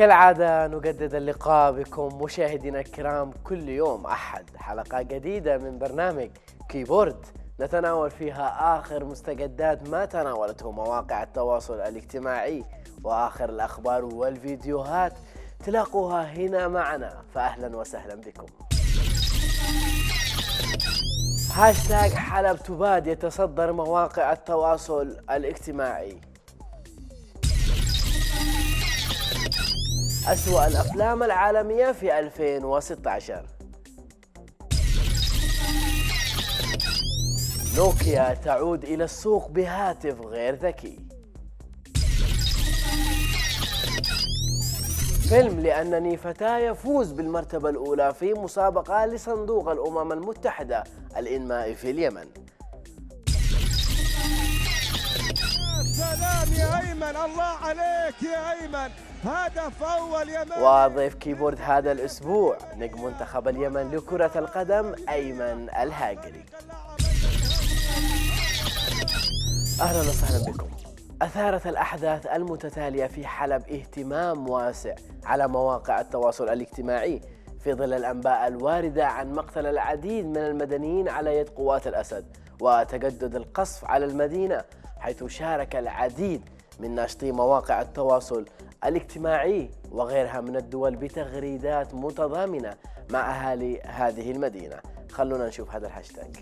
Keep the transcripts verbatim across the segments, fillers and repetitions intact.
كالعادة نجدد اللقاء بكم مشاهدينا الكرام كل يوم أحد حلقة جديدة من برنامج كيبورد نتناول فيها آخر مستجدات ما تناولته مواقع التواصل الاجتماعي وآخر الأخبار والفيديوهات تلاقوها هنا معنا، فأهلا وسهلا بكم. هاشتاج حلب تباد يتصدر مواقع التواصل الاجتماعي. أسوأ الأفلام العالمية في ألفين وستة عشر. نوكيا تعود إلى السوق بهاتف غير ذكي. فيلم لأنني فتاة يفوز بالمرتبة الأولى في مسابقة لصندوق الأمم المتحدة الإنمائي في اليمن. سلام يا أيمن، الله عليك يا أيمن، هدف أول يمن. وضيف كيبورد هذا الأسبوع نجم منتخب اليمن لكرة القدم أيمن الهاجري. أهلا وسهلا بكم. أثارت الأحداث المتتالية في حلب اهتمام واسع على مواقع التواصل الاجتماعي في ظل الأنباء الواردة عن مقتل العديد من المدنيين على يد قوات الأسد وتجدد القصف على المدينة، حيث شارك العديد من ناشطي مواقع التواصل الاجتماعي وغيرها من الدول بتغريدات متضامنة مع أهالي هذه المدينة. خلونا نشوف هذا الهاشتاج.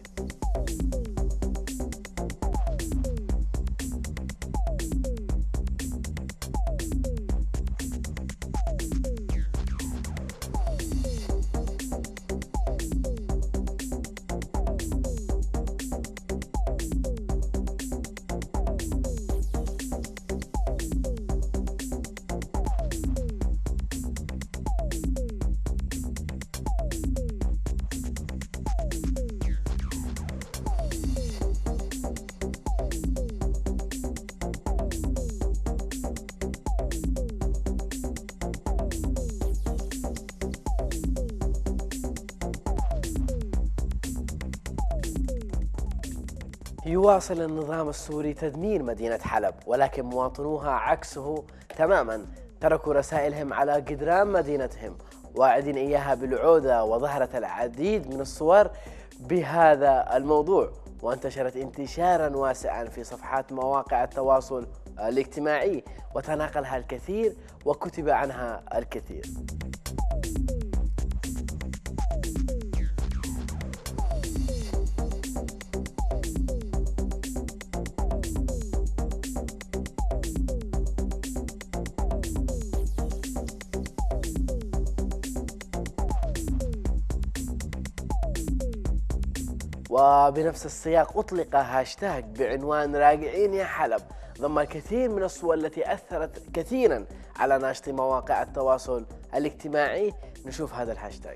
يواصل النظام السوري تدمير مدينة حلب، ولكن مواطنوها عكسه تماما، تركوا رسائلهم على جدران مدينتهم واعدين إياها بالعودة، وظهرت العديد من الصور بهذا الموضوع وانتشرت انتشارا واسعا في صفحات مواقع التواصل الاجتماعي وتناقلها الكثير وكتب عنها الكثير. وبنفس السياق أطلق هاشتاج بعنوان راجعين يا حلب ضم الكثير من الصور التي أثرت كثيرا على ناشطي مواقع التواصل الاجتماعي. نشوف هذا الهاشتاج.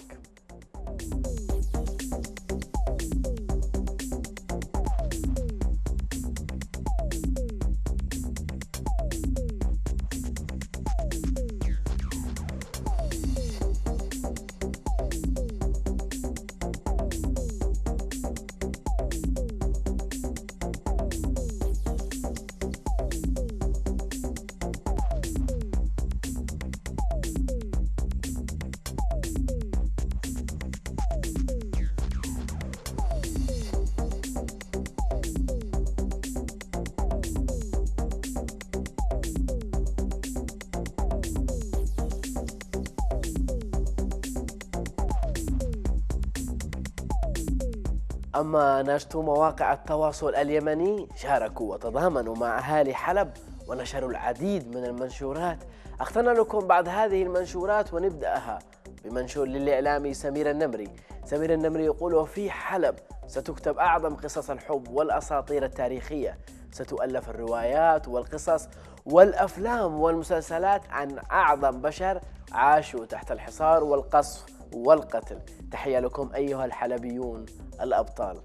أما ناشطو مواقع التواصل اليمني شاركوا وتضامنوا مع أهالي حلب ونشروا العديد من المنشورات. اخترنا لكم بعض هذه المنشورات ونبدأها بمنشور للإعلامي سمير النمري. سمير النمري يقول: وفي حلب ستكتب أعظم قصص الحب والأساطير التاريخية، ستؤلف الروايات والقصص والأفلام والمسلسلات عن أعظم بشر عاشوا تحت الحصار والقصف والقتل. تحية لكم أيها الحلبيون الأبطال.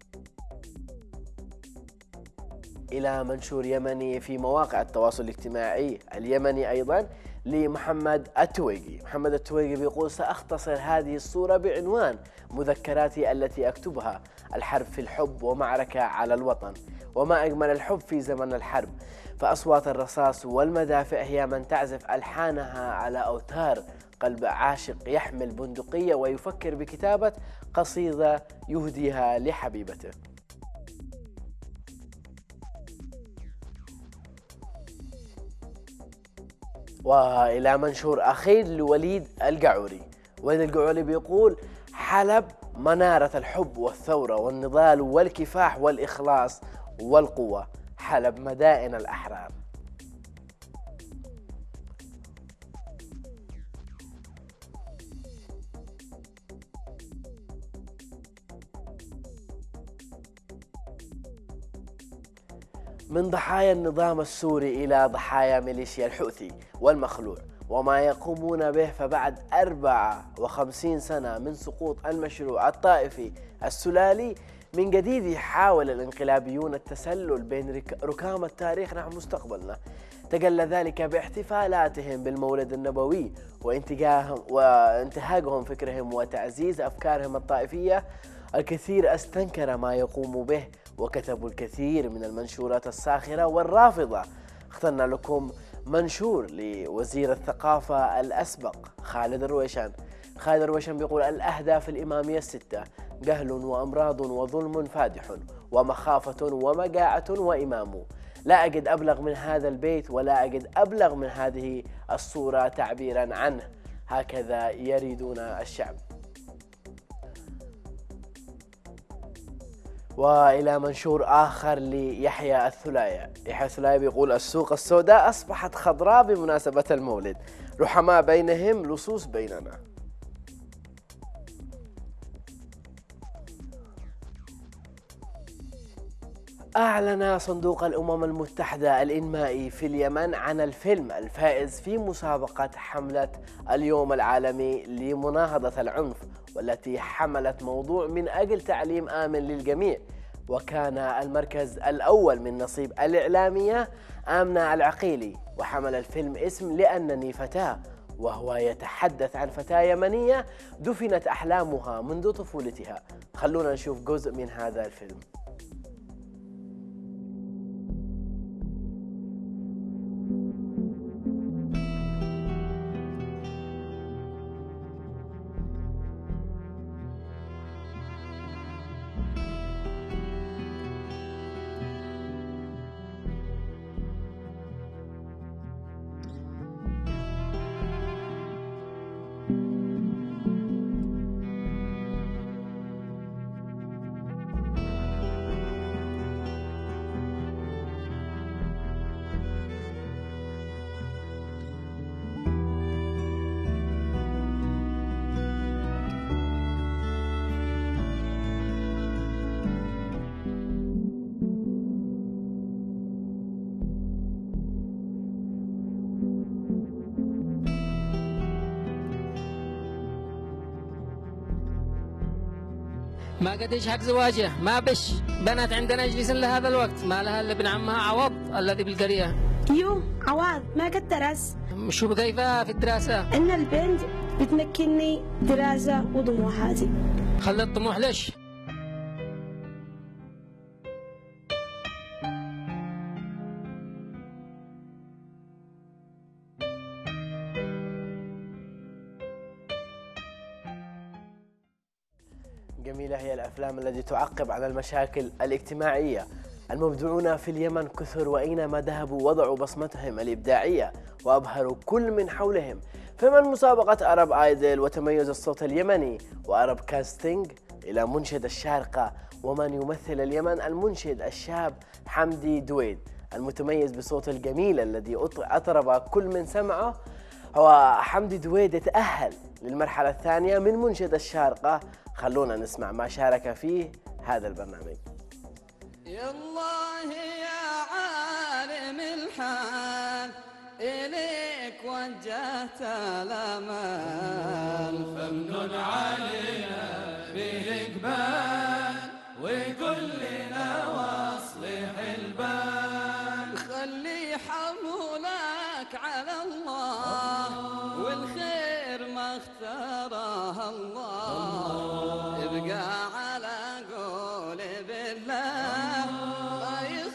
إلى منشور يمني في مواقع التواصل الاجتماعي اليمني أيضا لمحمد التويجي. محمد التويجي بيقول: سأختصر هذه الصورة بعنوان مذكراتي التي أكتبها، الحرب في الحب ومعركة على الوطن. وما أجمل الحب في زمن الحرب، فأصوات الرصاص والمدافع هي من تعزف ألحانها على أوتار قلب عاشق يحمل بندقية ويفكر بكتابة قصيدة يهديها لحبيبته. وإلى منشور أخير لوليد القعوري. وليد القعوري بيقول: حلب منارة الحب والثورة والنضال والكفاح والإخلاص والقوة، حلب مدائن الأحرار. من ضحايا النظام السوري إلى ضحايا ميليشيا الحوثي والمخلوع وما يقومون به، فبعد أربعة وخمسين سنة من سقوط المشروع الطائفي السلالي من جديد يحاول الانقلابيون التسلل بين ركام التاريخ نحو مستقبلنا. تجلى ذلك باحتفالاتهم بالمولد النبوي وانتهاكهم فكرهم وتعزيز أفكارهم الطائفية. الكثير استنكر ما يقوم به وكتبوا الكثير من المنشورات الساخرة والرافضة. اخترنا لكم منشور لوزير الثقافة الأسبق خالد الرويشان. خالد الرويشان بيقول: الأهداف الإمامية الستة: جهل وأمراض وظلم فادح ومخافة ومجاعة وإمام. لا أجد أبلغ من هذا البيت ولا أجد أبلغ من هذه الصورة تعبيرا عنه، هكذا يريدون الشعب. وإلى منشور آخر ليحيى الثلاية. يحيى الثلاية بيقول: السوق السوداء أصبحت خضراء بمناسبة المولد، رحماء بينهم لصوص بيننا. أعلن صندوق الأمم المتحدة الإنمائي في اليمن عن الفيلم الفائز في مسابقة حملة اليوم العالمي لمناهضة العنف، والتي حملت موضوع من أجل تعليم آمن للجميع. وكان المركز الأول من نصيب الإعلامية آمنة العقيلي، وحمل الفيلم اسم لأنني فتاة، وهو يتحدث عن فتاة يمنية دفنت أحلامها منذ طفولتها. خلونا نشوف جزء من هذا الفيلم. ما قد يشهد زواجه، ما بش بنات عندنا يجلسن لهذا الوقت، ما لها الا ابن عمها عوض الذي بالقريه. يو عوض ما قد درس. شو كيفها في الدراسه؟ ان البنت بتمكنني دراسه وطموحاتي. خلي الطموح ليش؟ جميلة هي الأفلام التي تعقب على المشاكل الاجتماعية. المبدعون في اليمن كثر، وأينما ذهبوا وضعوا بصمتهم الإبداعية وأبهروا كل من حولهم. فمن مسابقة أرب آيدل وتميز الصوت اليمني وأرب كاستينج إلى منشد الشارقة، ومن يمثل اليمن المنشد الشاب حمدي دويد المتميز بصوت الجميل الذي أطرب كل من سمعه. هو حمدي دويد يتأهل للمرحلة الثانية من منشد الشارقة. خلونا نسمع ما شارك فيه هذا البرنامج. يا الله يا عالم الحال إليك وجهت الأمل، فمن علينا بالإقبال وكلنا واصلح البال. خلي حمولك على الله والخير ما اختاره الله، ابقى على قول بالله لا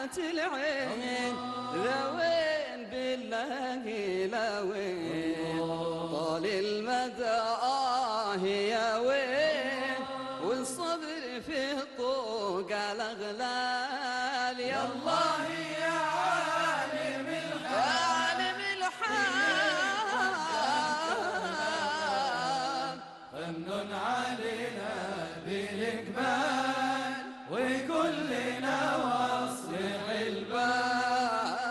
دمعة العين لوين بالله لوين طال المدى آه يا وين والصبر في الطوق الأغلال يا الله يا عالم الحال فنن علينا بالإقبال وكلنا واصلح البال.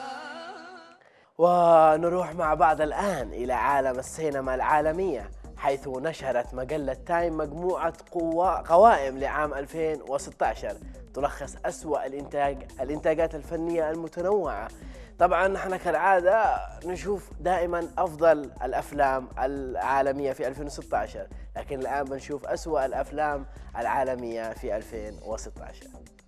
ونروح مع بعض الآن إلى عالم السينما العالمية، حيث نشرت مجلة تايم مجموعة قوائم لعام ألفين وستة عشر تلخص أسوأ الإنتاج الإنتاجات الفنية المتنوعة. طبعا نحن كالعادة نشوف دائما أفضل الأفلام العالمية في ألفين وستة عشر، لكن الآن بنشوف أسوأ الأفلام العالمية في ألفين وستة عشر.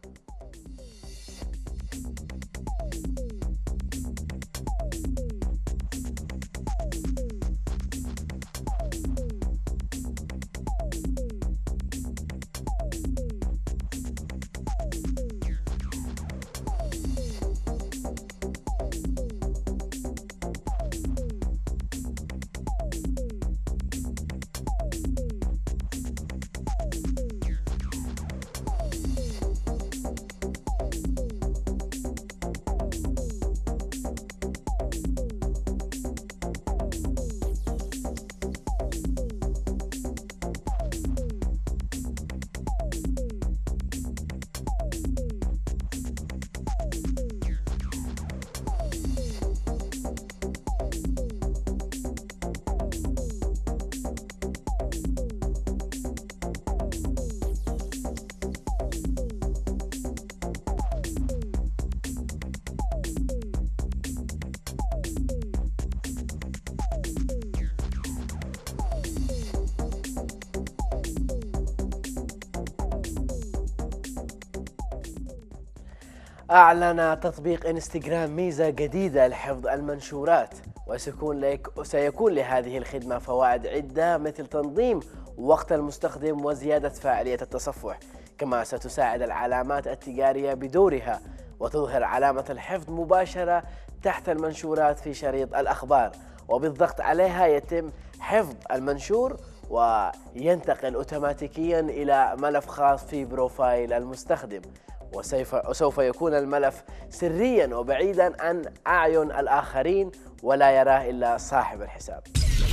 أعلن تطبيق إنستغرام ميزة جديدة لحفظ المنشورات، وسيكون لك وسيكون لهذه الخدمة فوائد عدة مثل تنظيم وقت المستخدم وزيادة فاعلية التصفح، كما ستساعد العلامات التجارية بدورها وتظهر علامة الحفظ مباشرة تحت المنشورات في شريط الأخبار، وبالضغط عليها يتم حفظ المنشور وينتقل أوتوماتيكيا إلى ملف خاص في بروفايل المستخدم، وسوف يكون الملف سريا وبعيدا عن أعين الآخرين ولا يراه إلا صاحب الحساب.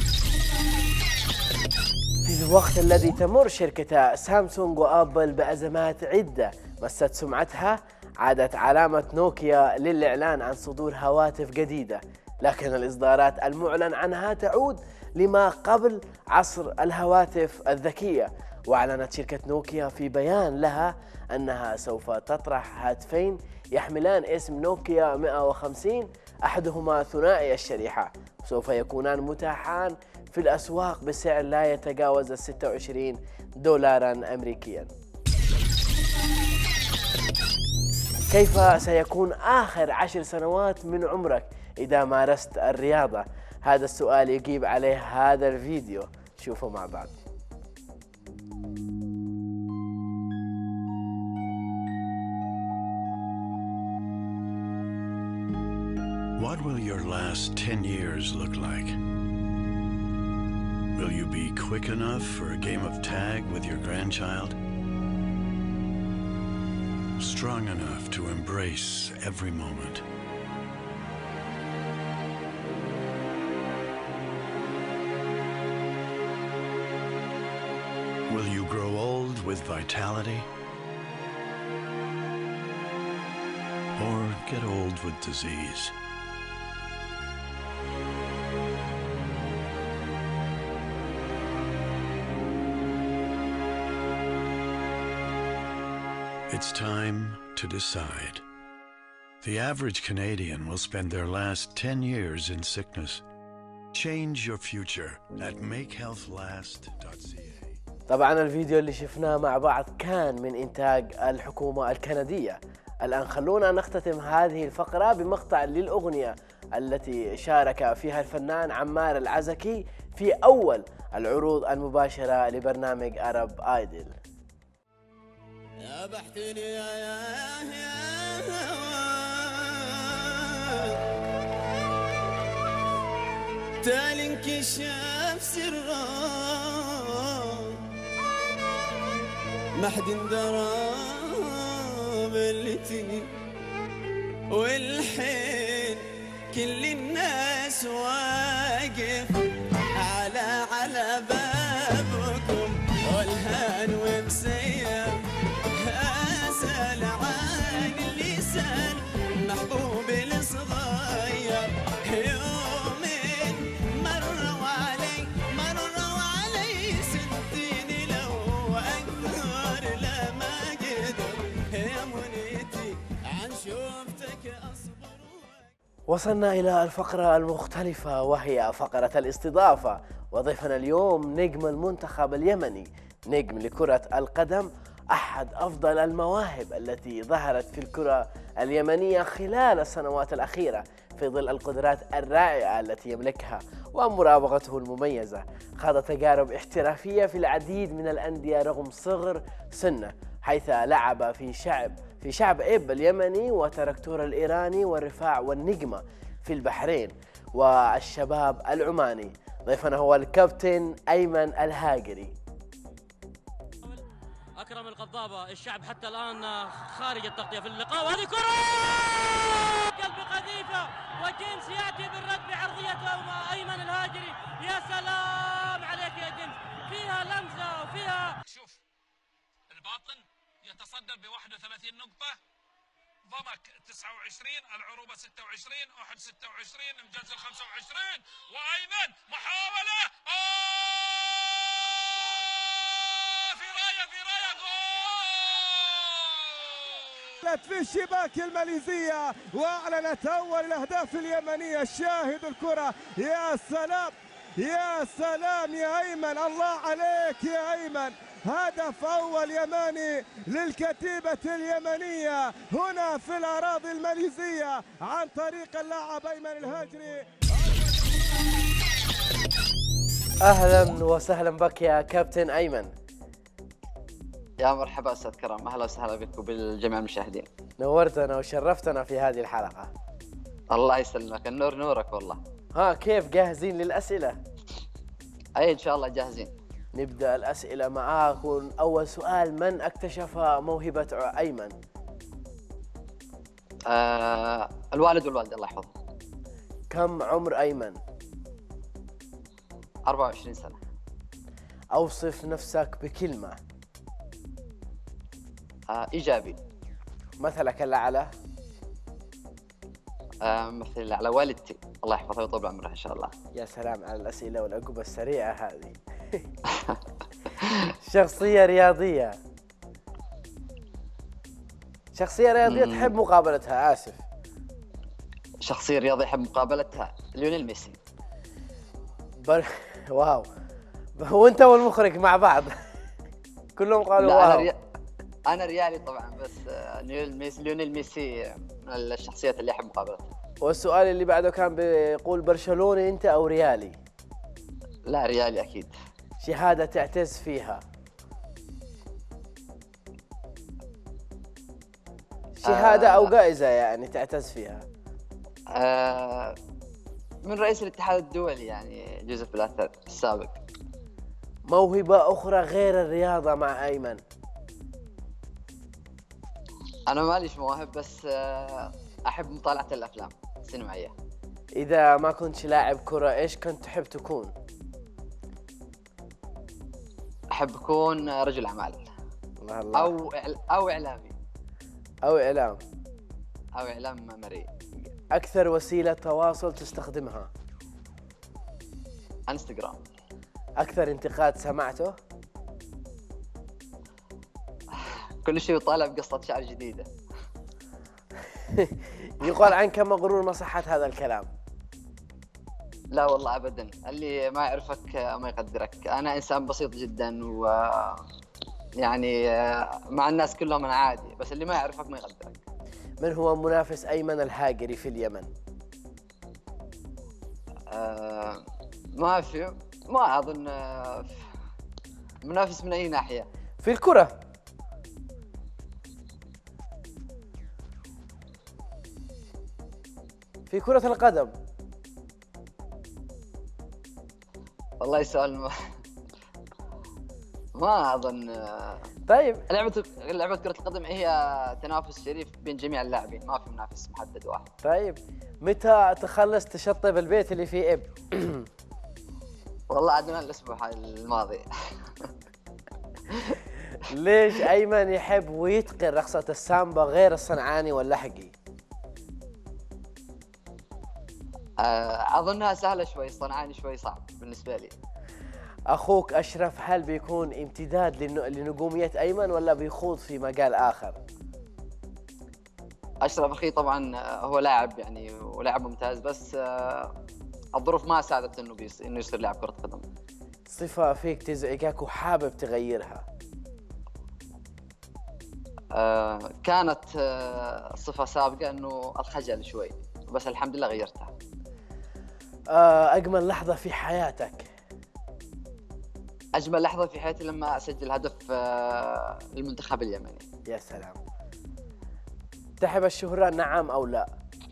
في الوقت الذي تمر شركتا سامسونج وآبل بأزمات عدة مست سمعتها، عادت علامة نوكيا للإعلان عن صدور هواتف جديدة، لكن الإصدارات المعلن عنها تعود لما قبل عصر الهواتف الذكية. وأعلنت شركة نوكيا في بيان لها أنها سوف تطرح هاتفين يحملان اسم نوكيا مئة وخمسين، أحدهما ثنائي الشريحة، سوف يكونان متاحان في الأسواق بسعر لا يتجاوز ستة وعشرين دولاراً أمريكياً. كيف سيكون آخر عشر سنوات من عمرك إذا مارست الرياضة؟ هذا السؤال يجيب عليه هذا الفيديو، شوفوا مع بعض. What will your last ten years look like? Will you be quick enough for a game of tag with your grandchild? Strong enough to embrace every moment? Will you grow old with vitality? Or get old with disease? It's time to decide. The average Canadian will spend their last ten years in sickness. Change your future at make health last dot c a. طبعا الفيديو اللي شفناه مع بعض كان من إنتاج الحكومة الكندية. الآن خلونا نختتم هذه الفقرة بمقطع للأغنية التي شارك فيها الفنان عمار العزكي في أول العروض المباشرة لبرنامج أرب آيدل. يا بحتني يا يا يا وبالتالي انكشف سره ما حد درى بلتي، والحين كل الناس واقف على على بابكم والهان ومسيم. اسال عن اللي سال محبوبي الصغير، يومين مروا علي مروا علي سنتين لو اكثر لما قدر يا منيتي عن شوفتك اصبر. وصلنا إلى الفقرة المختلفة وهي فقرة الاستضافة، وضيفنا اليوم نجم المنتخب اليمني، نجم لكرة القدم، أحد أفضل المواهب التي ظهرت في الكرة اليمنية خلال السنوات الأخيرة في ظل القدرات الرائعة التي يملكها ومراوغته المميزة. خاض تجارب احترافية في العديد من الأندية رغم صغر سنه، حيث لعب في شعب في شعب إب اليمني وتركتور الإيراني والرفاع والنجمة في البحرين والشباب العماني. ضيفنا هو الكابتن أيمن الهاجري. أكرم القضابة، الشعب حتى الآن خارج التغطية في اللقاء، وهذه كرة قلب قذيفة وجيمس يأتي بالرد بعرضيته مع أيمن الهاجري. يا سلام عليك يا جيمس، فيها لمسة وفيها. شوف الباطن يتصدر ب واحد وثلاثين نقطة، ضمك تسعة وعشرين، العروبة ستة وعشرين، أحد ستة وعشرين، مجزل خمسة وعشرين، وأيمن محاولة آه في راية في راية جول في الشباك الماليزية وأعلنت أول الأهداف اليمنية. شاهد الكرة، يا سلام يا سلام يا أيمن، الله عليك يا أيمن. هدف أول يماني للكتيبة اليمنية هنا في الأراضي الماليزية عن طريق اللاعب أيمن الهاجري. أهلا وسهلا بك يا كابتن أيمن. يا مرحبا أستاذ كرم، أهلا وسهلا بك وبالجميع المشاهدين. نورتنا وشرفتنا في هذه الحلقة. الله يسلمك، النور نورك والله. ها كيف جاهزين للأسئلة؟ أي إن شاء الله جاهزين. نبدأ الأسئلة معاك. أول سؤال، من اكتشف موهبة أيمن؟ آه الوالد والوالدة الله يحفظهم. كم عمر أيمن؟ أربعة وعشرين سنة. أوصف نفسك بكلمة. آه إيجابي. مثلك الأعلى؟ آه مثل على والدتي الله يحفظها ويطول عمرها إن شاء الله. يا سلام على الأسئلة والأجوبة السريعة هذه. شخصية رياضية. شخصية رياضية مم. تحب مقابلتها. آسف. شخصية رياضية أحب مقابلتها ليونيل ميسي. بر... واو، وأنت والمخرج مع بعض كلهم قالوا لا واو. أنا, ري... أنا ريالي طبعا، بس ليونيل ميسي ليونيل ميسي من الشخصيات اللي أحب مقابلتها. والسؤال اللي بعده كان بيقول برشلوني أنت أو ريالي؟ لا ريالي أكيد. شهادة تعتز فيها. شهادة آه أو جائزة يعني تعتز فيها. آه من رئيس الاتحاد الدولي يعني جوزيف بلاتر السابق. موهبة أخرى غير الرياضة مع أيمن؟ أنا ماليش مواهب، بس آه أحب مطالعة الأفلام السينمائية. إذا ما كنتش لاعب كرة إيش كنت تحب تكون؟ أحب أكون رجل أعمال. الله الله. أو أو إعلامي. أو إعلام. أو إعلام مرئي. أكثر وسيلة تواصل تستخدمها؟ انستغرام. أكثر انتقاد سمعته؟ كل شيء يطالع بقصة شعر جديدة. يقال عنك مغرور، ما صحة هذا الكلام؟ لا والله أبدا، اللي ما يعرفك ما يقدرك. أنا إنسان بسيط جدا، و يعني مع الناس كلهم أنا عادي، بس اللي ما يعرفك ما يقدرك. من هو منافس أيمن الهاجري في اليمن؟ آه ما في ما أظن منافس من أي ناحية. في الكرة. في كرة القدم. والله سؤال ما, ما اظن. طيب لعبه لعبه كره القدم هي تنافس شريف بين جميع اللاعبين، ما في منافس محدد واحد. طيب متى تخلص تشطب البيت اللي فيه اب؟ والله عدنا الاسبوع الماضي. ليش ايمن يحب ويتقن رقصة السامبا غير الصنعاني واللحقي؟ اظنها سهلة شوي، الصنعاني شوي صعب بالنسبة لي. اخوك اشرف هل بيكون امتداد لنجومية ايمن ولا بيخوض في مجال اخر؟ اشرف اخي طبعا هو لاعب يعني ولاعب ممتاز، بس الظروف ما ساعدت انه بيص... انه يصير لاعب كرة قدم. صفة فيك تزعجك وحابب تغيرها؟ آه كانت آه صفة سابقة انه الخجل شوي، بس الحمد لله غيرتها. آه اجمل لحظة في حياتك؟ اجمل لحظة في حياتي لما اسجل هدف آه للمنتخب اليمني. يا سلام. تحب الشهرة نعم او لا؟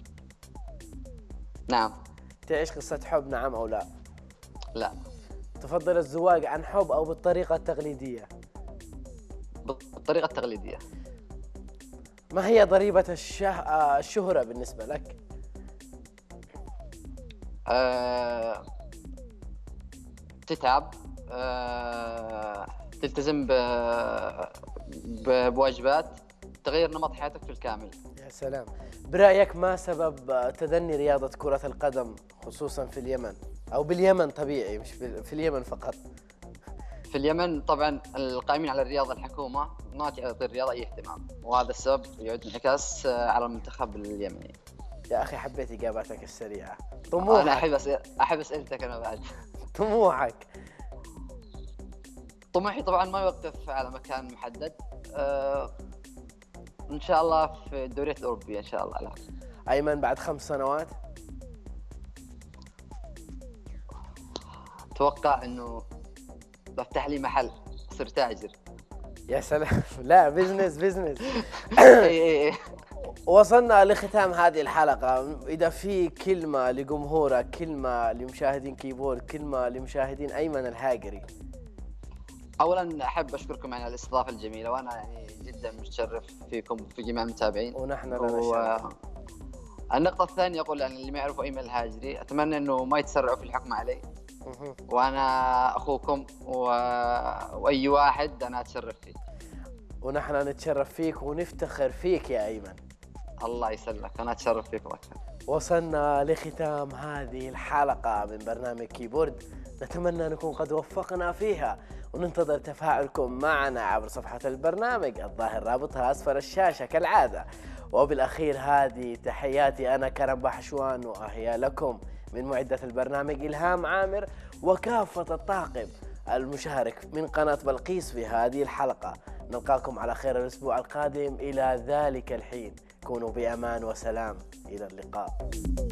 نعم. تعيش قصة حب نعم او لا؟ لا. تفضل الزواج عن حب او بالطريقة التقليدية؟ بالطريقة التقليدية. ما هي ضريبة الشه... الشهرة بالنسبة لك؟ أه... تتعب، أه... تلتزم ب... ب... بواجبات، تغير نمط حياتك بالكامل. يا سلام. برأيك ما سبب تدني رياضة كرة القدم خصوصا في اليمن أو باليمن طبيعي مش في اليمن فقط؟ في اليمن طبعا القائمين على الرياضة الحكومة ما تعطي الرياضة أي اهتمام، وهذا السبب يعود انعكاس على المنتخب اليمني. يا أخي حبيت إجاباتك السريعة. طموحك. أنا أحب أسئل... أحب أسئلتك أنا بعد. طموحك. طموحي طبعا ما يوقف على مكان محدد، أه... إن شاء الله في الدوريات الأوروبية إن شاء الله. لا. أيمن بعد خمس سنوات أتوقع إنه بفتح لي محل، أصير تاجر. يا سلام. لا بزنس بزنس. وصلنا لختام هذه الحلقة، إذا في كلمة لجمهورك، كلمة لمشاهدين كيبورد، كلمة لمشاهدين أيمن الهاجري. أولاً أحب أشكركم على الاستضافة الجميلة، وأنا يعني جداً متشرف فيكم في جميع المتابعين. ونحن لنا و... شرف. النقطة الثانية أقول يعني اللي ما يعرفوا أيمن الهاجري أتمنى إنه ما يتسرعوا في الحكم علي، وأنا أخوكم و... وأي واحد أنا أتشرف فيه. ونحن نتشرف فيك ونفتخر فيك يا أيمن. الله يسلمك، أنا أتشرف فيكم أكثر. وصلنا لختام هذه الحلقة من برنامج كيبورد، نتمنى نكون قد وفقنا فيها، وننتظر تفاعلكم معنا عبر صفحة البرنامج الظاهر رابطها أسفل الشاشة كالعادة. وبالأخير هذه تحياتي أنا كرم بحشوان، وأهيا لكم من معدة البرنامج إلهام عامر وكافة الطاقم المشارك من قناة بلقيس في هذه الحلقة. نلقاكم على خير الأسبوع القادم، إلى ذلك الحين كونوا بأمان وسلام، إلى اللقاء.